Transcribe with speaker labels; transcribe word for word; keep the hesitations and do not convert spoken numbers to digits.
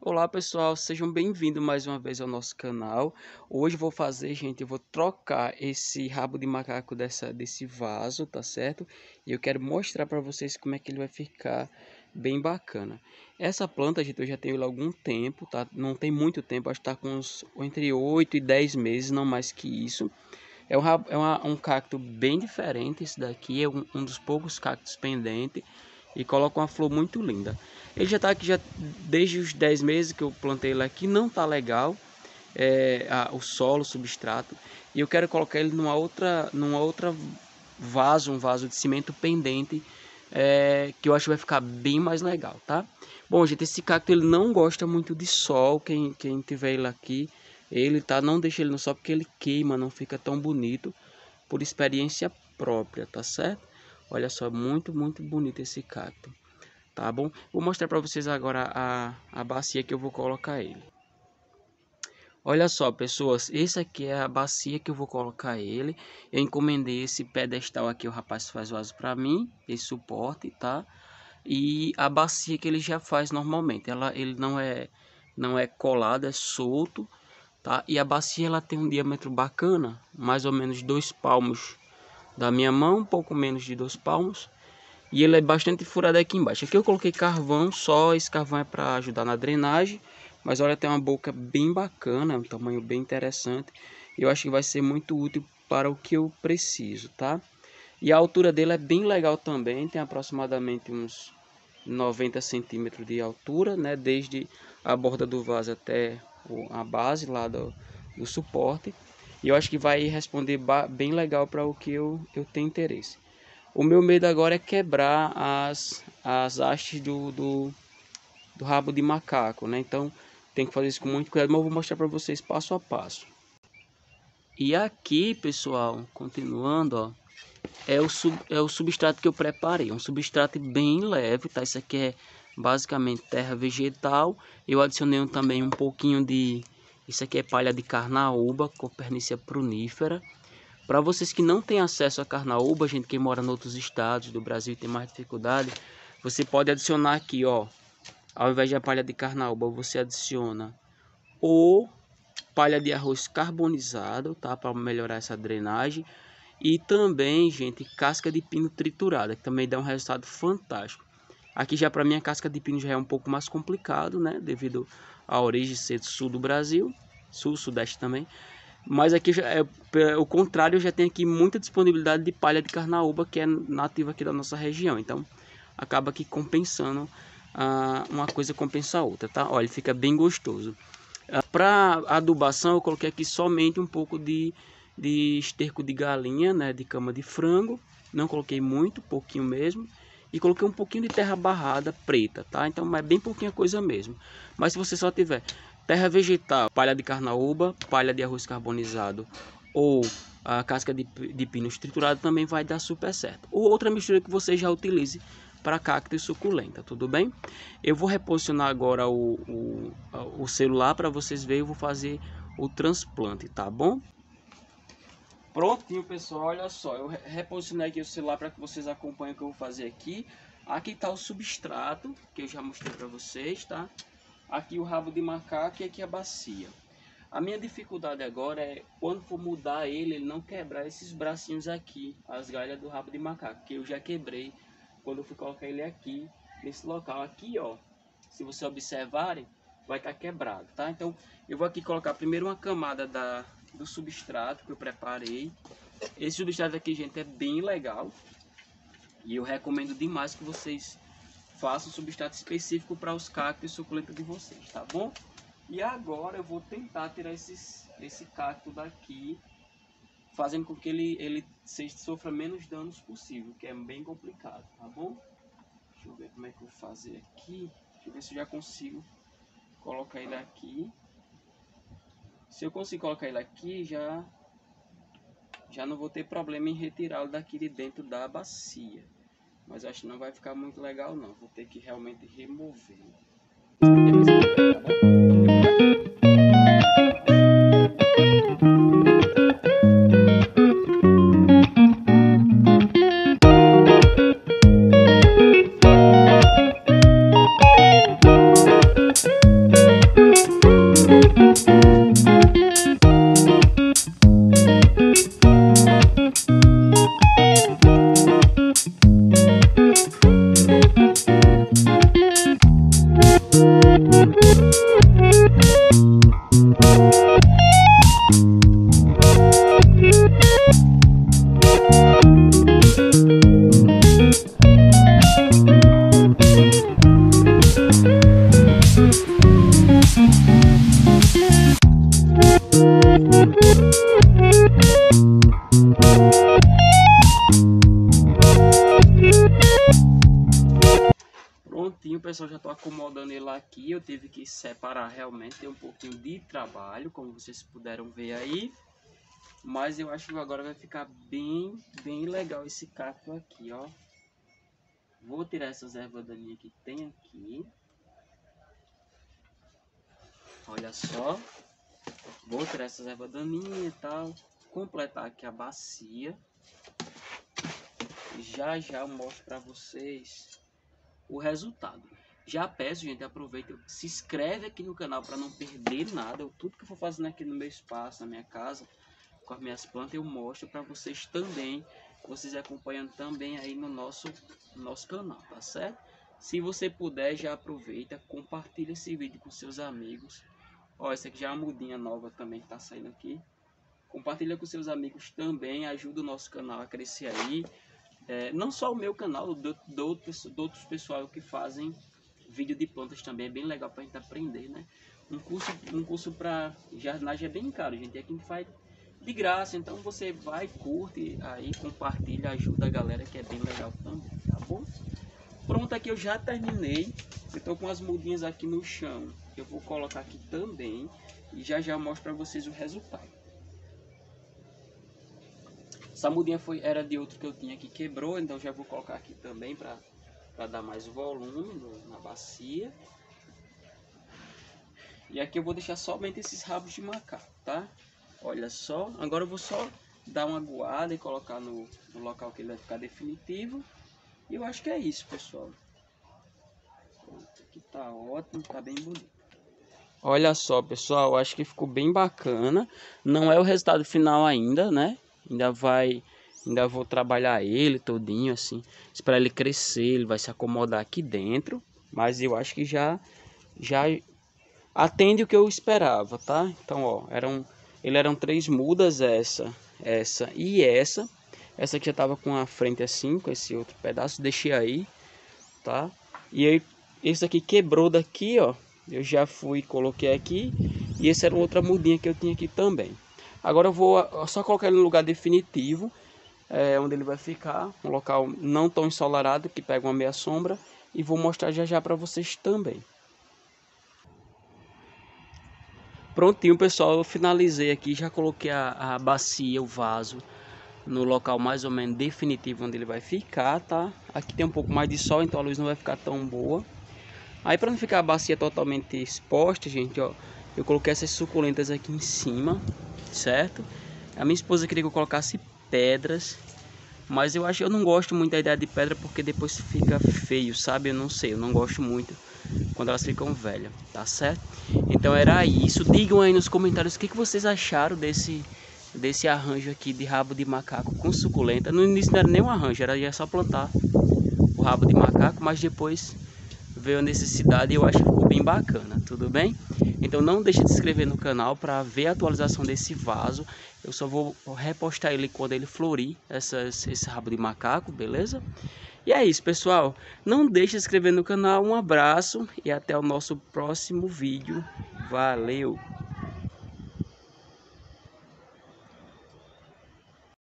Speaker 1: Olá pessoal, sejam bem-vindos mais uma vez ao nosso canal. Hoje vou fazer, gente, eu vou trocar esse rabo de macaco dessa, desse vaso, tá certo? E eu quero mostrar para vocês como é que ele vai ficar bem bacana. Essa planta, gente, eu já tenho ela há algum tempo, tá? Não tem muito tempo, acho que tá com uns entre oito e dez meses, não mais que isso. É, um, rabo, é uma, um cacto bem diferente, esse daqui é um, um dos poucos cactos pendentes. E coloca uma flor muito linda. Ele já está aqui já desde os dez meses que eu plantei ele aqui. Não está legal é, a, o solo, o substrato. E eu quero colocar ele numa outra, numa outra vaso, um vaso de cimento pendente. É, que eu acho que vai ficar bem mais legal, tá? Bom, gente, esse cacto ele não gosta muito de sol. Quem, quem tiver ele aqui, ele tá, não deixa ele no sol porque ele queima, não fica tão bonito. Por experiência própria, tá certo? Olha só, muito, muito bonito esse cacto, tá bom? Vou mostrar para vocês agora a, a bacia que eu vou colocar ele. Olha só, pessoas, esse aqui é a bacia que eu vou colocar ele. Eu encomendei esse pedestal aqui, o rapaz faz vaso para mim, esse suporte, tá? E a bacia que ele já faz normalmente, ela, ele não é, não é colado, é solto, tá? E a bacia ela tem um diâmetro bacana, mais ou menos dois palmos da minha mão, um pouco menos de dois palmos. E ele é bastante furado aqui embaixo. Aqui eu coloquei carvão, só esse carvão é para ajudar na drenagem. Mas olha, tem uma boca bem bacana, um tamanho bem interessante. Eu acho que vai ser muito útil para o que eu preciso, tá? E a altura dele é bem legal também, tem aproximadamente uns noventa centímetros de altura, né? Desde a borda do vaso até a base lá do, do suporte. E eu acho que vai responder bem legal para o que eu, eu tenho interesse. O meu medo agora é quebrar as, as hastes do, do, do rabo de macaco, né? Então tem que fazer isso com muito cuidado, mas eu vou mostrar para vocês passo a passo. E aqui, pessoal, continuando, ó, é o, sub, é o substrato que eu preparei. Um substrato bem leve, tá? Isso aqui é basicamente terra vegetal. Eu adicionei também um pouquinho de... Isso aqui é palha de carnaúba, Copernicea prunifera. Para vocês que não têm acesso a carnaúba, gente que mora em outros estados do Brasil e tem mais dificuldade, você pode adicionar aqui, ó, ao invés de a palha de carnaúba, você adiciona ou palha de arroz carbonizado, tá, para melhorar essa drenagem, e também, gente, casca de pino triturada, que também dá um resultado fantástico. Aqui já para mim a casca de pino já é um pouco mais complicado, né, devido à origem ser do sul do Brasil, sul, sudeste também. Mas aqui já é o contrário, já tem aqui muita disponibilidade de palha de carnaúba, que é nativa aqui da nossa região. Então acaba aqui compensando, ah, uma coisa compensa a outra, tá? Olha, ele fica bem gostoso. Ah, para adubação eu coloquei aqui somente um pouco de, de esterco de galinha, né, de cama de frango. Não coloquei muito, pouquinho mesmo. E coloquei um pouquinho de terra barrada preta, tá? Então é bem pouquinha coisa mesmo. Mas se você só tiver terra vegetal, palha de carnaúba, palha de arroz carbonizado ou a casca de, de pinos triturado, também vai dar super certo. Ou outra mistura que você já utilize para cacto e suculenta, tudo bem? Eu vou reposicionar agora o, o, o celular para vocês verem. Eu vou fazer o transplante, tá bom? Prontinho, pessoal, olha só, eu reposicionei aqui o celular para que vocês acompanhem o que eu vou fazer aqui. Aqui está o substrato, que eu já mostrei para vocês, tá? Aqui o rabo de macaco e aqui a bacia. A minha dificuldade agora é, quando for mudar ele, ele não quebrar esses bracinhos aqui, as galhas do rabo de macaco, que eu já quebrei quando eu fui colocar ele aqui, nesse local. Aqui, ó, se vocês observarem, vai estar quebrado, tá? Então, eu vou aqui colocar primeiro uma camada da... do substrato que eu preparei. Esse substrato aqui, gente, é bem legal e eu recomendo demais que vocês façam um substrato específico para os cactos e suculentas de vocês, tá bom? E agora eu vou tentar tirar esses, esse cacto daqui, fazendo com que ele, ele sofra menos danos possível, que é bem complicado, tá bom? Deixa eu ver como é que eu vou fazer aqui. Deixa eu ver se eu já consigo colocar ele aqui. Se eu conseguir colocar ele aqui, já, já não vou ter problema em retirá-lo daqui de dentro da bacia. Mas acho que não vai ficar muito legal não. Vou ter que realmente remover. Tá bom? Prontinho, pessoal, já tô acomodando ele aqui. Eu tive que separar, realmente tem um pouquinho de trabalho, como vocês puderam ver aí. Mas eu acho que agora vai ficar bem, bem legal esse cacto aqui, ó. Vou tirar essas ervas daninhas que tem aqui. Olha só. Vou tirar essas ervas daninhas e tal. Completar aqui a bacia. Já já eu mostro pra vocês o resultado. Já peço, gente, aproveita, se inscreve aqui no canal para não perder nada. Eu, tudo que eu for fazendo aqui no meu espaço, na minha casa, com as minhas plantas, eu mostro para vocês também, vocês acompanhando também aí no nosso, no nosso canal, tá certo? Se você puder, já aproveita, compartilha esse vídeo com seus amigos. Ó, essa aqui já é uma mudinha nova também que tá saindo aqui. Compartilha com seus amigos também, ajuda o nosso canal a crescer aí. É, não só o meu canal, do, do, outros, do outros pessoal que fazem vídeo de plantas também, é bem legal pra gente aprender, né? Um curso, um curso para jardinagem é bem caro, gente, aqui a gente faz de graça, então você vai, curte, aí compartilha, ajuda a galera, que é bem legal também, tá bom? Pronto, aqui eu já terminei, eu tô com as mudinhas aqui no chão, eu vou colocar aqui também, e já já mostro pra vocês o resultado. Essa mudinha foi, era de outro que eu tinha que quebrou, então já vou colocar aqui também para dar mais volume no, na bacia. E aqui eu vou deixar somente esses rabos de macaco, tá? Olha só, agora eu vou só dar uma aguada e colocar no, no local que ele vai ficar definitivo. E eu acho que é isso, pessoal. Pronto, aqui tá ótimo, tá bem bonito. Olha só, pessoal, acho que ficou bem bacana. Não é o resultado final ainda, né? Ainda vai, ainda vou trabalhar ele todinho assim, esperar ele crescer, ele vai se acomodar aqui dentro, mas eu acho que já já atende o que eu esperava, tá? Então, ó, eram ele eram três mudas, essa, essa e essa. Essa aqui já tava com a frente assim, com esse outro pedaço, deixei aí, tá? E aí esse aqui quebrou daqui, ó. Eu já fui, coloquei aqui, e essa era outra mudinha que eu tinha aqui também. Agora eu vou só colocar ele no lugar definitivo, é, onde ele vai ficar, um local não tão ensolarado, que pega uma meia sombra, e vou mostrar já já para vocês também. Prontinho, pessoal, eu finalizei aqui, já coloquei a, a bacia, o vaso, no local mais ou menos definitivo onde ele vai ficar, tá? Aqui tem um pouco mais de sol, então a luz não vai ficar tão boa. Aí para não ficar a bacia totalmente exposta, gente, ó, eu coloquei essas suculentas aqui em cima, certo? A minha esposa queria que eu colocasse pedras, mas eu acho que eu não gosto muito da ideia de pedra porque depois fica feio, sabe? Eu não sei, eu não gosto muito quando elas ficam velhas, tá certo? Então era isso. Digam aí nos comentários o que, que vocês acharam desse, desse arranjo aqui de rabo de macaco com suculenta. No início não era nem um arranjo, era só plantar o rabo de macaco, mas depois veio a necessidade e eu acho que ficou bem bacana, tudo bem? Então não deixe de se inscrever no canal para ver a atualização desse vaso. Eu só vou repostar ele quando ele florir, essas, esse rabo de macaco, beleza? E é isso, pessoal. Não deixe de se inscrever no canal. Um abraço e até o nosso próximo vídeo. Valeu!